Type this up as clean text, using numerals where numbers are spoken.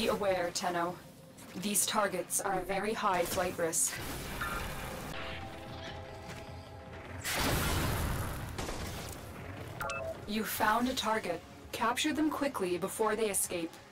Be aware, Tenno. These targets are a very high flight risk. You found a target. Capture them quickly before they escape.